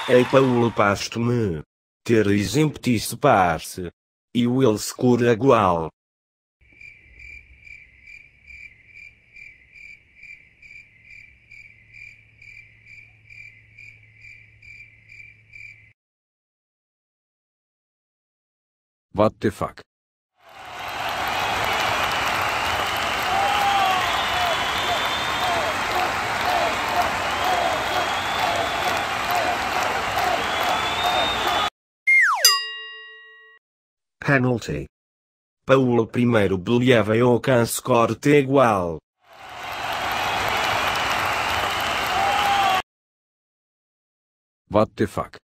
Ei Paulo pasto-me. Teres emptice par-se. E o ele secura igual. What the fuck? Penalty. Paulo primeiro beliava e o canso corte igual. What the fuck?